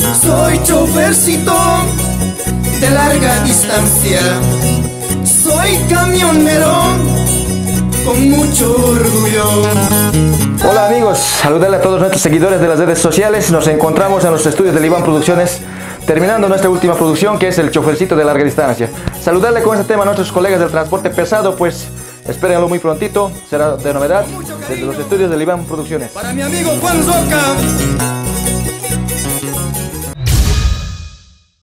Soy chofercito de larga distancia, soy camionero con mucho orgullo. Hola amigos, saludarle a todos nuestros seguidores de las redes sociales. Nos encontramos en los estudios de Iván Producciones, terminando nuestra última producción, que es el chofercito de larga distancia. Saludarle con este tema a nuestros colegas del transporte pesado, pues espérenlo muy prontito, será de novedad desde los estudios de Iván Producciones. Para mi amigo Juan Roca.